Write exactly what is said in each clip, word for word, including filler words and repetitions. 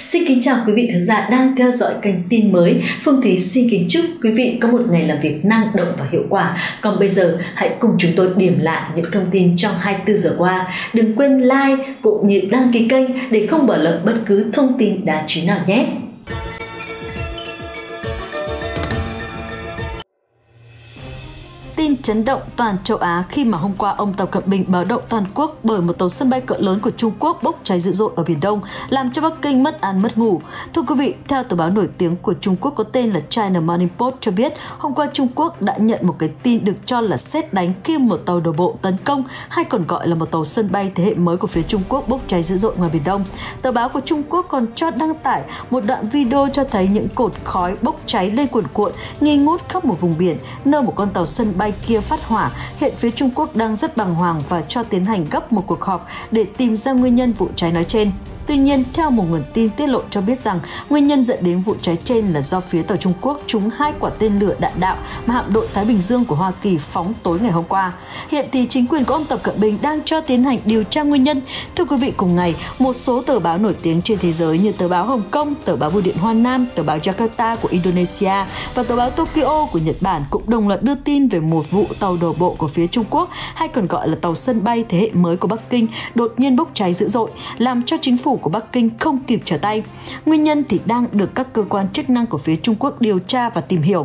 Xin kính chào quý vị khán giả đang theo dõi kênh tin mới. Phương Thúy xin kính chúc quý vị có một ngày làm việc năng động và hiệu quả. Còn bây giờ hãy cùng chúng tôi điểm lại những thông tin trong hai mươi tư giờ qua. Đừng quên like cũng như đăng ký kênh để không bỏ lỡ bất cứ thông tin đáng chú ý nào nhé. Tin chấn động toàn châu Á khi mà hôm qua ông Tập Cận Bình báo động toàn quốc bởi một tàu sân bay cỡ lớn của Trung Quốc bốc cháy dữ dội ở Biển Đông, làm cho Bắc Kinh mất ăn mất ngủ. Thưa quý vị, theo tờ báo nổi tiếng của Trung Quốc có tên là China Morning Post cho biết, hôm qua Trung Quốc đã nhận một cái tin được cho là sét đánh khi một tàu đổ bộ tấn công, hay còn gọi là một tàu sân bay thế hệ mới của phía Trung Quốc bốc cháy dữ dội ngoài Biển Đông. Tờ báo của Trung Quốc còn cho đăng tải một đoạn video cho thấy những cột khói bốc cháy lên cuồn cuộn, nghi ngút khắp một vùng biển, nơi một con tàu sân bay kia phát hỏa. Hiện phía Trung Quốc đang rất bàng hoàng và cho tiến hành gấp một cuộc họp để tìm ra nguyên nhân vụ cháy nói trên. Tuy nhiên, theo một nguồn tin tiết lộ cho biết rằng nguyên nhân dẫn đến vụ cháy trên là do phía tàu Trung Quốc trúng hai quả tên lửa đạn đạo mà hạm đội Thái Bình Dương của Hoa Kỳ phóng tối ngày hôm qua. Hiện thì chính quyền của ông Tập Cận Bình đang cho tiến hành điều tra nguyên nhân. Thưa quý vị, cùng ngày, một số tờ báo nổi tiếng trên thế giới như tờ báo Hồng Kông, tờ báo Bưu điện Hoa Nam, tờ báo Jakarta của Indonesia và tờ báo Tokyo của Nhật Bản cũng đồng loạt đưa tin về một vụ tàu đổ bộ của phía Trung Quốc, hay còn gọi là tàu sân bay thế hệ mới của Bắc Kinh, đột nhiên bốc cháy dữ dội, làm cho chính phủ của Bắc Kinh không kịp trở tay. Nguyên nhân thì đang được các cơ quan chức năng của phía Trung Quốc điều tra và tìm hiểu.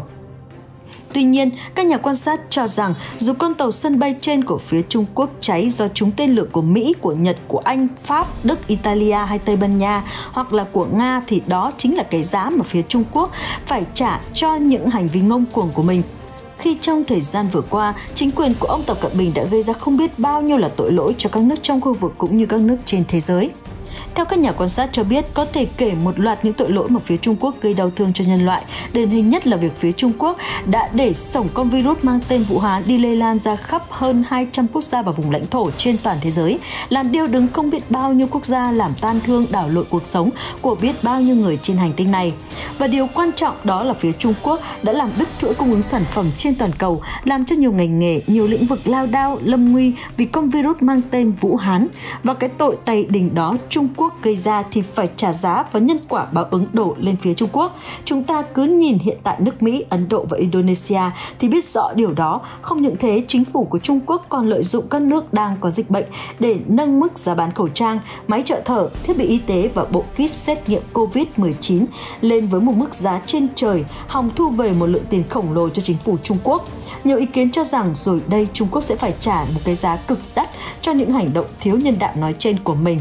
Tuy nhiên, các nhà quan sát cho rằng dù con tàu sân bay trên của phía Trung Quốc cháy do trúng tên lửa của Mỹ, của Nhật, của Anh, Pháp, Đức, Italia hay Tây Ban Nha hoặc là của Nga, thì đó chính là cái giá mà phía Trung Quốc phải trả cho những hành vi ngông cuồng của mình. Khi trong thời gian vừa qua, chính quyền của ông Tập Cận Bình đã gây ra không biết bao nhiêu là tội lỗi cho các nước trong khu vực cũng như các nước trên thế giới. Theo các nhà quan sát cho biết, có thể kể một loạt những tội lỗi mà phía Trung Quốc gây đau thương cho nhân loại. Điển hình nhất là việc phía Trung Quốc đã để xổng con virus mang tên Vũ Hán đi lây lan ra khắp hơn hai trăm quốc gia và vùng lãnh thổ trên toàn thế giới, làm điêu đứng không biết bao nhiêu quốc gia, làm tan thương đảo lộn cuộc sống của biết bao nhiêu người trên hành tinh này. Và điều quan trọng đó là phía Trung Quốc đã làm đứt chuỗi cung ứng sản phẩm trên toàn cầu, làm cho nhiều ngành nghề, nhiều lĩnh vực lao đao, lâm nguy vì con virus mang tên Vũ Hán. Và cái tội tày đình đó Trung Quốc gây ra thì phải trả giá, và nhân quả báo ứng đổ lên phía Trung Quốc. Chúng ta cứ nhìn hiện tại nước Mỹ, Ấn Độ và Indonesia thì biết rõ điều đó. Không những thế, chính phủ của Trung Quốc còn lợi dụng các nước đang có dịch bệnh để nâng mức giá bán khẩu trang, máy trợ thở, thiết bị y tế và bộ kit xét nghiệm covid mười chín lên với một mức giá trên trời, hòng thu về một lượng tiền khổng lồ cho chính phủ Trung Quốc. Nhiều ý kiến cho rằng rồi đây Trung Quốc sẽ phải trả một cái giá cực đắt cho những hành động thiếu nhân đạo nói trên của mình.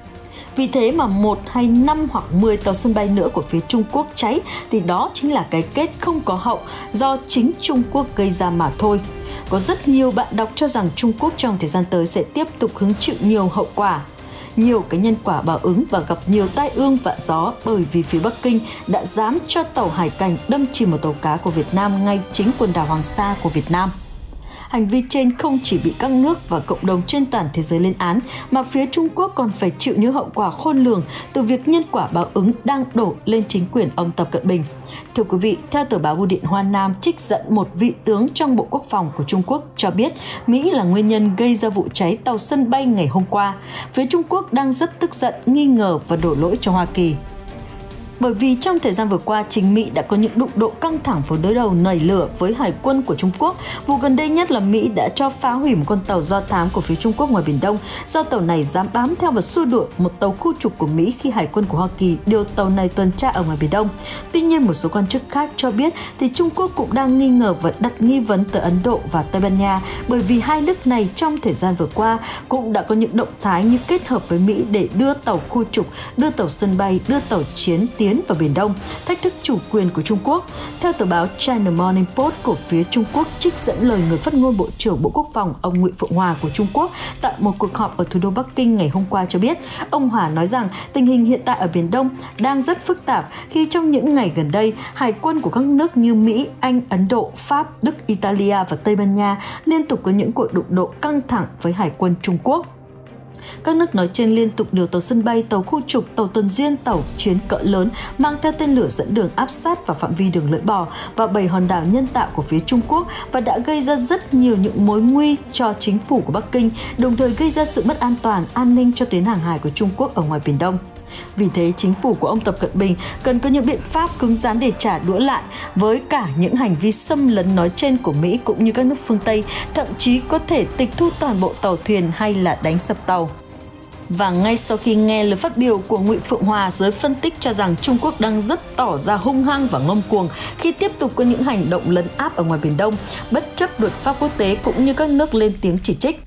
Vì thế mà một hay năm hoặc mười tàu sân bay nữa của phía Trung Quốc cháy thì đó chính là cái kết không có hậu do chính Trung Quốc gây ra mà thôi. Có rất nhiều bạn đọc cho rằng Trung Quốc trong thời gian tới sẽ tiếp tục hứng chịu nhiều hậu quả, nhiều cái nhân quả báo ứng và gặp nhiều tai ương vạ gió, bởi vì phía Bắc Kinh đã dám cho tàu hải cảnh đâm chìm một tàu cá của Việt Nam ngay chính quần đảo Hoàng Sa của Việt Nam. Hành vi trên không chỉ bị các nước và cộng đồng trên toàn thế giới lên án, mà phía Trung Quốc còn phải chịu những hậu quả khôn lường từ việc nhân quả báo ứng đang đổ lên chính quyền ông Tập Cận Bình. Thưa quý vị, theo tờ báo Bưu điện Hoa Nam trích dẫn một vị tướng trong Bộ Quốc phòng của Trung Quốc cho biết Mỹ là nguyên nhân gây ra vụ cháy tàu sân bay ngày hôm qua. Phía Trung Quốc đang rất tức giận, nghi ngờ và đổ lỗi cho Hoa Kỳ. Bởi vì trong thời gian vừa qua, chính Mỹ đã có những đụng độ căng thẳng và đối đầu nảy lửa với hải quân của Trung Quốc. Vụ gần đây nhất là Mỹ đã cho phá hủy một con tàu do thám của phía Trung Quốc ngoài Biển Đông, do tàu này dám bám theo và xua đuổi một tàu khu trục của Mỹ khi hải quân của Hoa Kỳ điều tàu này tuần tra ở ngoài Biển Đông. Tuy nhiên, một số quan chức khác cho biết thì Trung Quốc cũng đang nghi ngờ và đặt nghi vấn tới Ấn Độ và Tây Ban Nha, bởi vì hai nước này trong thời gian vừa qua cũng đã có những động thái như kết hợp với Mỹ để đưa tàu khu trục, đưa tàu sân bay, đưa tàu chiến tiến vào Biển Đông, thách thức chủ quyền của Trung Quốc. Theo tờ báo China Morning Post của phía Trung Quốc trích dẫn lời người phát ngôn Bộ trưởng Bộ Quốc phòng ông Ngụy Phượng Hòa của Trung Quốc tại một cuộc họp ở thủ đô Bắc Kinh ngày hôm qua cho biết, ông Hòa nói rằng tình hình hiện tại ở Biển Đông đang rất phức tạp khi trong những ngày gần đây, hải quân của các nước như Mỹ, Anh, Ấn Độ, Pháp, Đức, Italia và Tây Ban Nha liên tục có những cuộc đụng độ căng thẳng với hải quân Trung Quốc. Các nước nói trên liên tục điều tàu sân bay, tàu khu trục, tàu tuần duyên, tàu chiến cỡ lớn mang theo tên lửa dẫn đường áp sát vào phạm vi đường lưỡi bò và bảy hòn đảo nhân tạo của phía Trung Quốc, và đã gây ra rất nhiều những mối nguy cho chính phủ của Bắc Kinh, đồng thời gây ra sự mất an toàn, an ninh cho tuyến hàng hải của Trung Quốc ở ngoài Biển Đông. Vì thế, chính phủ của ông Tập Cận Bình cần có những biện pháp cứng rắn để trả đũa lại với cả những hành vi xâm lấn nói trên của Mỹ cũng như các nước phương Tây, thậm chí có thể tịch thu toàn bộ tàu thuyền hay là đánh sập tàu. Và ngay sau khi nghe lời phát biểu của Ngụy Phượng Hòa, giới phân tích cho rằng Trung Quốc đang rất tỏ ra hung hăng và ngông cuồng khi tiếp tục có những hành động lấn áp ở ngoài Biển Đông, bất chấp luật pháp quốc tế cũng như các nước lên tiếng chỉ trích.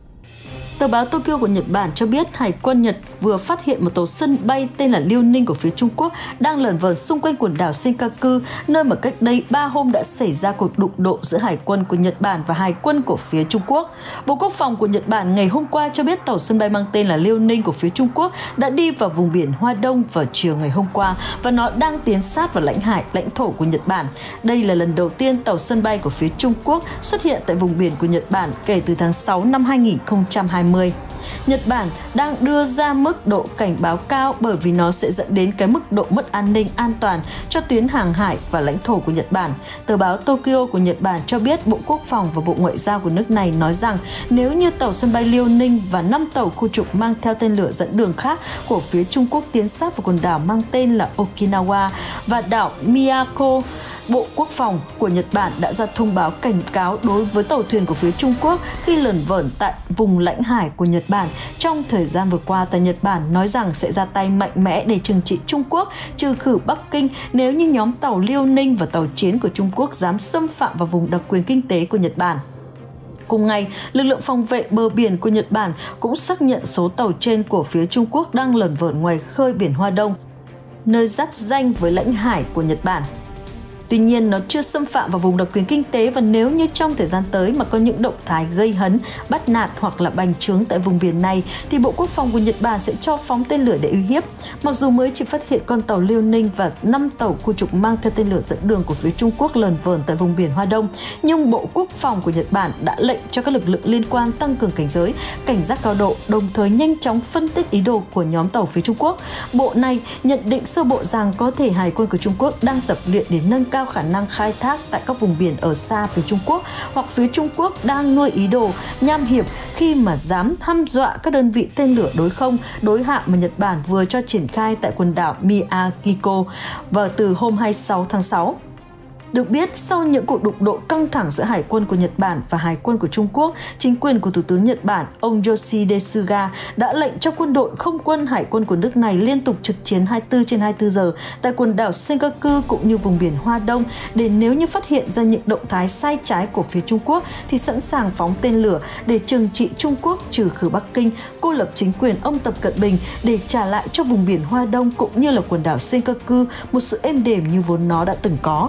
Tờ báo Tokyo của Nhật Bản cho biết Hải quân Nhật vừa phát hiện một tàu sân bay tên là Liêu Ninh của phía Trung Quốc đang lởn vởn xung quanh quần đảo Senkaku, nơi mà cách đây ba hôm đã xảy ra cuộc đụng độ giữa Hải quân của Nhật Bản và Hải quân của phía Trung Quốc. Bộ Quốc phòng của Nhật Bản ngày hôm qua cho biết tàu sân bay mang tên là Liêu Ninh của phía Trung Quốc đã đi vào vùng biển Hoa Đông vào chiều ngày hôm qua và nó đang tiến sát vào lãnh hải, lãnh thổ của Nhật Bản. Đây là lần đầu tiên tàu sân bay của phía Trung Quốc xuất hiện tại vùng biển của Nhật Bản kể từ tháng sáu năm hai nghìn không trăm hai mươi. Nhật Bản đang đưa ra mức độ cảnh báo cao bởi vì nó sẽ dẫn đến cái mức độ mất an ninh an toàn cho tuyến hàng hải và lãnh thổ của Nhật Bản. Tờ báo Tokyo của Nhật Bản cho biết Bộ Quốc phòng và Bộ Ngoại giao của nước này nói rằng nếu như tàu sân bay Liêu Ninh và năm tàu khu trục mang theo tên lửa dẫn đường khác của phía Trung Quốc tiến sát vào quần đảo mang tên là Okinawa và đảo Miyako, Bộ Quốc phòng của Nhật Bản đã ra thông báo cảnh cáo đối với tàu thuyền của phía Trung Quốc khi lởn vởn tại vùng lãnh hải của Nhật Bản. Trong thời gian vừa qua, tại Nhật Bản nói rằng sẽ ra tay mạnh mẽ để trừng trị Trung Quốc, trừ khử Bắc Kinh nếu như nhóm tàu Liêu Ninh và tàu chiến của Trung Quốc dám xâm phạm vào vùng đặc quyền kinh tế của Nhật Bản. Cùng ngày, lực lượng phòng vệ bờ biển của Nhật Bản cũng xác nhận số tàu trên của phía Trung Quốc đang lởn vởn ngoài khơi biển Hoa Đông, nơi giáp ranh với lãnh hải của Nhật Bản. Tuy nhiên, nó chưa xâm phạm vào vùng đặc quyền kinh tế và nếu như trong thời gian tới mà có những động thái gây hấn, bắt nạt hoặc là bành trướng tại vùng biển này thì Bộ Quốc phòng của Nhật Bản sẽ cho phóng tên lửa để uy hiếp. Mặc dù mới chỉ phát hiện con tàu Liêu Ninh và năm tàu khu trục mang theo tên lửa dẫn đường của phía Trung Quốc lởn vởn tại vùng biển Hoa Đông, nhưng Bộ Quốc phòng của Nhật Bản đã lệnh cho các lực lượng liên quan tăng cường cảnh giới, cảnh giác cao độ, đồng thời nhanh chóng phân tích ý đồ của nhóm tàu phía Trung Quốc. Bộ này nhận định sơ bộ rằng có thể Hải quân của Trung Quốc đang tập luyện để nâng cao cao khả năng khai thác tại các vùng biển ở xa phía Trung Quốc, hoặc phía Trung Quốc đang nuôi ý đồ nham hiểm khi mà dám hăm dọa các đơn vị tên lửa đối không, đối hạm mà Nhật Bản vừa cho triển khai tại quần đảo Miyako vào từ hôm hai mươi sáu tháng sáu. Được biết, sau những cuộc đụng độ căng thẳng giữa Hải quân của Nhật Bản và Hải quân của Trung Quốc, chính quyền của Thủ tướng Nhật Bản, ông Yoshihide Suga đã lệnh cho quân đội không quân Hải quân của nước này liên tục trực chiến hai mươi tư trên hai mươi tư giờ tại quần đảo Senkaku cũng như vùng biển Hoa Đông để nếu như phát hiện ra những động thái sai trái của phía Trung Quốc thì sẵn sàng phóng tên lửa để trừng trị Trung Quốc, trừ khử Bắc Kinh, cô lập chính quyền ông Tập Cận Bình để trả lại cho vùng biển Hoa Đông cũng như là quần đảo Senkaku một sự êm đềm như vốn nó đã từng có.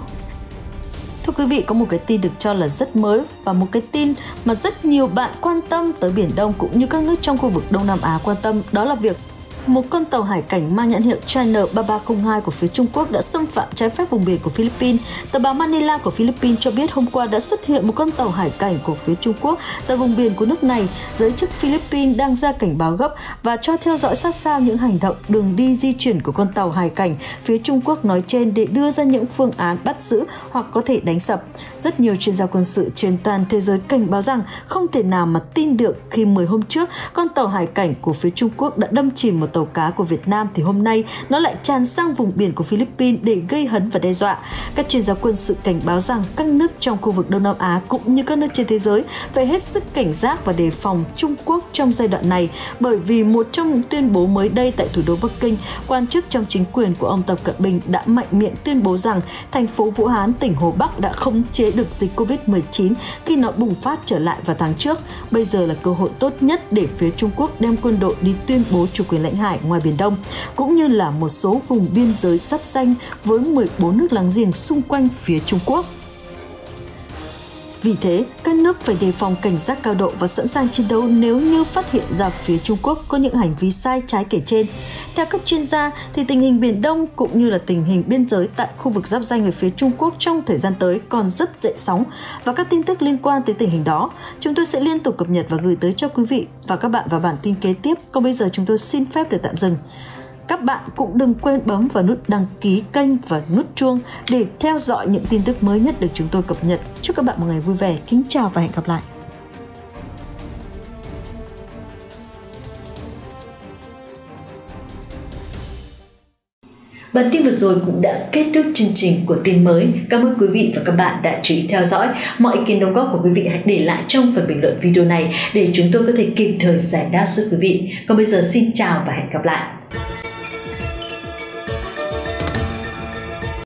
Thưa quý vị, có một cái tin được cho là rất mới và một cái tin mà rất nhiều bạn quan tâm tới Biển Đông cũng như các nước trong khu vực Đông Nam Á quan tâm, đó là việc một con tàu hải cảnh mang nhãn hiệu China ba ba không hai của phía Trung Quốc đã xâm phạm trái phép vùng biển của Philippines. Tờ báo Manila của Philippines cho biết hôm qua đã xuất hiện một con tàu hải cảnh của phía Trung Quốc tại vùng biển của nước này. Giới chức Philippines đang ra cảnh báo gấp và cho theo dõi sát sao những hành động, đường đi di chuyển của con tàu hải cảnh phía Trung Quốc nói trên để đưa ra những phương án bắt giữ hoặc có thể đánh sập. Rất nhiều chuyên gia quân sự trên toàn thế giới cảnh báo rằng không thể nào mà tin được khi mười hôm trước con tàu hải cảnh của phía Trung Quốc đã đâm chìm một tàu cá của Việt Nam thì hôm nay nó lại tràn sang vùng biển của Philippines để gây hấn và đe dọa. Các chuyên gia quân sự cảnh báo rằng các nước trong khu vực Đông Nam Á cũng như các nước trên thế giới phải hết sức cảnh giác và đề phòng Trung Quốc trong giai đoạn này, bởi vì một trong những tuyên bố mới đây tại thủ đô Bắc Kinh, quan chức trong chính quyền của ông Tập Cận Bình đã mạnh miệng tuyên bố rằng thành phố Vũ Hán, tỉnh Hồ Bắc đã khống chế được dịch covid mười chín khi nó bùng phát trở lại vào tháng trước. Bây giờ là cơ hội tốt nhất để phía Trung Quốc đem quân đội đi tuyên bố chủ quyền lãnh hải ngoài Biển Đông, cũng như là một số vùng biên giới giáp ranh với mười bốn nước láng giềng xung quanh phía Trung Quốc. Vì thế, các nước phải đề phòng cảnh giác cao độ và sẵn sàng chiến đấu nếu như phát hiện ra phía Trung Quốc có những hành vi sai trái kể trên. Theo các chuyên gia, thì tình hình Biển Đông cũng như là tình hình biên giới tại khu vực giáp ranh ở phía Trung Quốc trong thời gian tới còn rất dậy sóng, và các tin tức liên quan tới tình hình đó chúng tôi sẽ liên tục cập nhật và gửi tới cho quý vị và các bạn vào bản tin kế tiếp. Còn bây giờ chúng tôi xin phép được tạm dừng. Các bạn cũng đừng quên bấm vào nút đăng ký kênh và nút chuông để theo dõi những tin tức mới nhất được chúng tôi cập nhật. Chúc các bạn một ngày vui vẻ. Kính chào và hẹn gặp lại. Bản tin vừa rồi cũng đã kết thúc chương trình của tin mới. Cảm ơn quý vị và các bạn đã chú ý theo dõi. Mọi ý kiến đóng góp của quý vị hãy để lại trong phần bình luận video này để chúng tôi có thể kịp thời giải đáp giúp quý vị. Còn bây giờ xin chào và hẹn gặp lại.